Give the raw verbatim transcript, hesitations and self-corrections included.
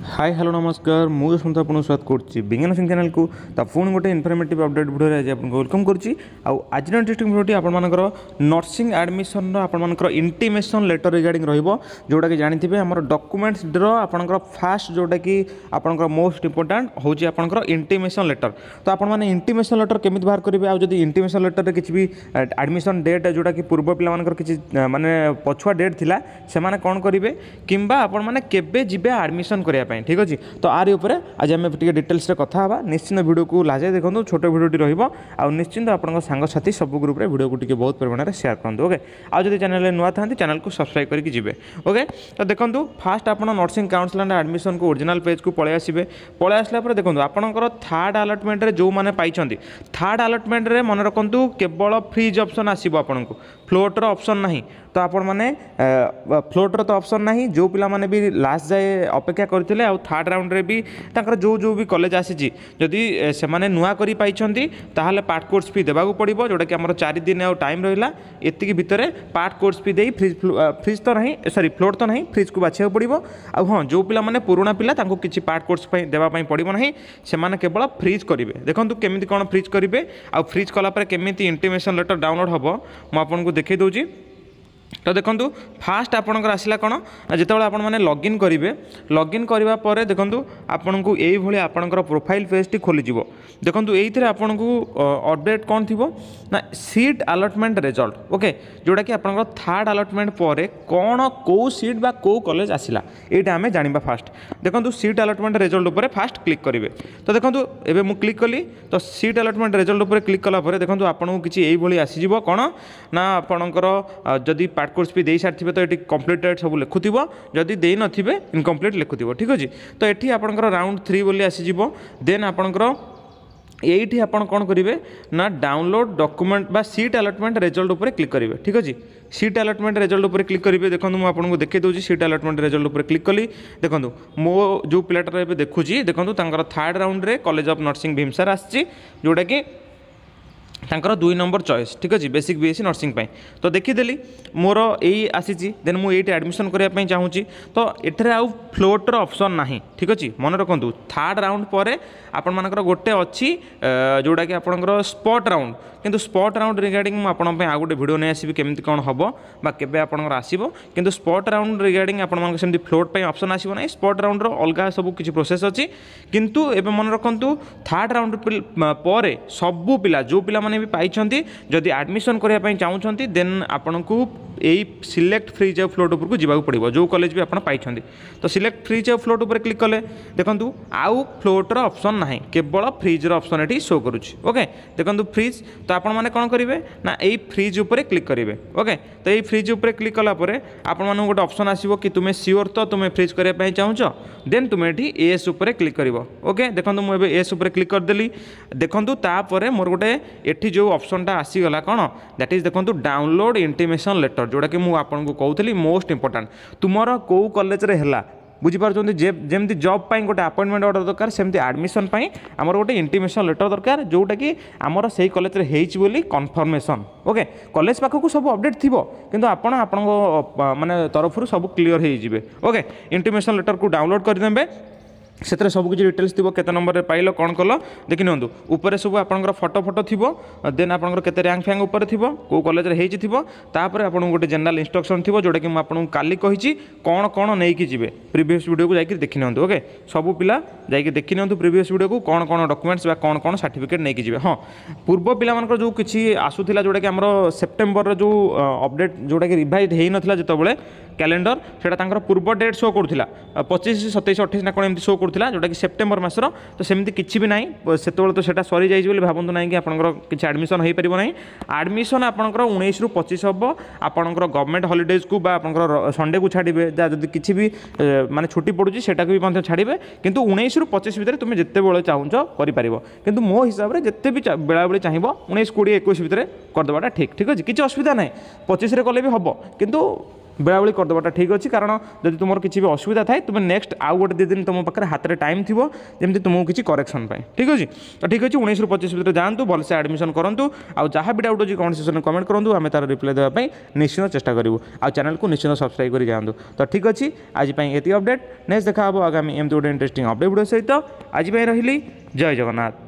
Hi hello नमस्कार मुझे सुनता आपको स्वागत करुच्ची विज्ञान सिंह चैनल को तो पुणी गोटे इनफर्मेटिव अपडेट भिडियो आज आपको वेलकम करुच्ची आज इंटरेस्टिंग भिडियोटी आपर नर्सिंग एडमिशन आपर इंटीमेशन लेटर रिगार्डिंग रोटा कि जानते आम डॉक्यूमेंट्स आपंकर फास्ट जोटा कि आपंकर मोस्ट इंपोर्टाट हूँ आपंकर इंटीमेशन लेटर तो आपने इंटीमेशन लेटर केमी बाहर करेंगे आज इंटीमेशन लेटर किसी भी एडमिशन डेट जोटा कि पूर्व पिलाମାନଙ୍କର किसी माने पछुआ डेट थिला से माने कौन करेंगे किंबा आपण माने केबे जिबे एडमिशन करिया ठीक अच्छे तो आरि उपरे आज आम टे डिटेल्स कथा हाँ निश्चिंत वीडियो को लाजे देखो छोट भिडियोटी रहा निश्चिंत आपंक सांगसाथी सब ग्रुप रे वीडियो को टी बहुत परिमाण में शेयर करूँ ओके आज जब चैनल नुआ था चैनल को सब्सक्राइब करके जी ओके तो देखो फास्ट आप नर्सिंग काउंसिल एंड एडमिशन को ओरिजिनल पेज को पलि आसबे पलि आसला देखो आपंकर थार्ड अलटमेंट जो मैंने पाई थार्ड अलटमेंट रे मन रखु केवल फ्रीज ऑप्शन आसो आपन को फ्लोटर ऑप्शन नहीं तो आपण मैंने फ्लोटर तो ऑप्शन नहीं जो पिला माने भी लास्ट जाए अपेक्षा करते आ थर्ड राउंड रे भी ताकर जो जो भी कॉलेज आसी जदि से माने नुआ करी पाइछंती ताहले पार्ट कोर्स फी देबाक पड़िबो जोटा कि हमर चार दिन आ टाइम रहिला एतिकी भितरे पार्ट कोर्स फी देई फ्रिज फ्रिज तो नहीं सॉरी फ्लोट तो नहीं फ्रिज को बाछिया पड़िबो आ हां जो पिला माने पुराना पिला तांको किछि पार्ट कोर्स पई देबा पई पड़िबो नहीं से माने केवल फ्रिज करिवे देखंतु केमिति कोन फ्रिज करिवे आ फ्रिज कला पर केमिति इंटीमेशन लेटर डाउनलोड हबो म आपन को देखै दउची तो देखो फास्ट आपणकर आसला कौन जिते आप लॉगिन करेंगे लॉगिन करने पर देखो आपन को यही आपणकर प्रोफाइल पेज टी खोलीज देखो ये आपन को अपडेट कौन थी ना सीट अलॉटमेंट रिजल्ट ओके जोटा कि आपंकर थर्ड अलॉटमेंट पर कौन कौ सीट बा कौ कॉलेज आसला यहाँ आम जाना फास्ट देखो सीट अलॉटमेंट रिजल्ट उपर फास्ट क्लिक करेंगे तो देखो एवं मुझे क्लिक कली तो सीट अलॉटमेंट रिजल्ट उपर क्लिक कलापर देखो आपको किसी यही आसीज कौन ना आपणकर जदि पार्ट कोर्स भी दे सारी तो ये कम्प्लीटेड सब लिखुव जदि दे नथिबे इनकम्प्लीट लिखुव ठीक अच्छे तो ये आपंकर राउंड थ्री बोली आसीज देन आपंकर यही आपन कौन करेंगे ना डाउनलोड डॉक्यूमेंट बा सीट अलॉटमेंट रिजल्ट उपर क्लिक करेंगे ठीक अच्छे सीट अलॉटमेंट रिजल्ट उपर क्लिक करेंगे देखो मुझे आपको देखी दूसरी सीट अलॉटमेंट रिजल्ट उपर क्लिक कली देखो मो जो पिलाटार ए देखुची देखो थर्ड राउंड रे कॉलेज ऑफ नर्सिंग भीमसार आसी जोटा कि तांकर दुई नंबर चॉइस ठीक अच्छे बेसिक बीएससी नर्सिंग पाई तो देखीदेली मोर यही आसी देन मुझे एडमिशन करने चाहूँगी तो ये आउ फ्लोटर ऑप्शन नहीं ठीक अच्छे मन रखु थर्ड राउंड पर आपण मानकर गोटे अच्छी जोटा कि आपंकर स्पॉट राउंड किंतु स्पॉट राउंड रिगार्डिंग मुझे आपंप आउ गोटे भिडियो नहीं आसबि केमती कौन हम बा केबे आपंकर आसीबो किंतु स्पॉट राउंड रिगार्डिंग आपण सेमती फ्लोट पे ऑप्शन आसीबो नहीं स्पॉट राउंड रो अलग सब किसी प्रोसेस अच्छी किंतु एबे मन रखु थर्ड राउंड पर सबू पिला जो पिला माने भी पाइछंती जदि एडमिशन करने चाहूँगी देन आपन को यही सिलेक्ट फ्रीज ऑफ फ्लोट उपर को जीवा पड़ो जो कॉलेज भी आप पाई तो सिलेक्ट फ्रीज ऑफ फ्लोट उपर क्लिक कले देखो आउ फ्लोटर ऑप्शन ना केवल फ्रिज ऑप्शन ये शो करुच्ची ओके देखो फ्रिज तो आपण मैंने कौन करेंगे ना यही फ्रिज उपर क्लिक करेंगे ओके तो यही फ्रिज उपर क्लिक कलापर आपण मानक गोटे ऑप्शन आसो कि तुम्हें सियोर तो तुम्हें फ्रिज करने चाहूँ देन तुम्हें ये एस उपर क्लिक कर ओके देखो मुझे एस उपर क्लिक करदेली देखो तापर मोर गोटे एठी जो ऑप्शन टा आसीगला कौन दैट इज देखो डाउनलोड इंटीमेशन लेटर जोटा कि मुझे आपको कहूली मोस्ट इंपोर्टाट तुमर कौ कॉलेज रे हला बुझीपार जमी जॉब पाई गोटे अपॉइंटमेंट ऑर्डर दरकार सेमती एडमिशन पाई आमर गोटे इंटीमेशन लेटर दरकार जोटा कि आमर से कॉलेज रे हेइच बोली कन्फर्मेशन ओके कॉलेज पाखक सब अपडेट थी किंतु आपण आपण माने तरफ सब क्लीयर हो जाए ओके इंटीमेशन लेटर को डाउनलोड करदे से सब किसी डिटेल्स थी केते नंबर पाइल कौन कल देखि नियंतु ऊपर सब आपंकर फटो फटो थी देन आपंकर केते रैंक फैंक ऊपर थी कौ कॉलेज रे हेइची थी तापर आपन गोटे जनरल इंस्ट्रक्शन थी जोटा कि आपको काली कही कौन कौन नहीं कि जीवे प्रीवियस वीडियो को जाकर देखि नियंतु ओके सब पिला जाकर देखि नियंतु प्रीवियस वीडियो को कौन कौन डॉक्यूमेंट्स बा कौन कौन सर्टिफिकेट नहीं कि जीवे हाँ पूर्व पिला मानकर जो किछि आसुथिला जोटा कि हमर सेप्टेम्बर जो अपडेट जोटा कि रिवाइज हेइ नथिला जेतबेले कैलेंडर सेटा तांकर पूर्व डेट शो करुला पच्चीस सतैश अठाईस ना कौन एमती शो करुला जोटा कि सेप्टेम्बर मासर तो सेमती किसी भी ना से तो सेटा सरी जाइए भावतु ना कि आपंकर किसी एडमिशन हो पार ना एडमिशन आपंकर उन्नीस रु पच्चीस हम आपंकर गवर्नमेंट हॉलीडेज को आपंकर संडे को छाड़े जब किसी भी माने छुट्टी पड़ुची सेटा भी छाड़े किंतु उन्नीस रु पच्चीस भितर तुम जिते बड़े चाहूँ कर किंतु मो हिसाब से जिते भी बेला बेले चाहब उन्नीस कोड़े एक भितर करदेवाटा ठीक ठीक अच्छे किसी असुविधा ना पच्चीस कले भी हम किंतु बेलाबेली करदेटा ठीक अच्छे कारण जब तुम किसी भी असुविधा थाए तुम नेक्स्ट आउ गोटे दी दिन तुम पाखे हाथ में टाइम थी जमी तुमको किसी करेक्शन ठीक अच्छे तो ठीक अच्छे उन्नीस रु पच्चीस भितर जातु भलसे एडमिशन करूँ आउ जहाँ भी डाउट अच्छी कमेंट सेक्शन में कमेंट करूँ आम तार रिप्लाई देवाई निश्चित चेष्टा करूँ आ चैनल को निश्चित सब्सक्राइब कर जातु तो ठीक अच्छे आज ये अपडेट नेक्स्ट देखा आगामी एमती गोटे इंटरेस्टिंग अपडेट वीडियो सहित आज रही जय जगन्नाथ।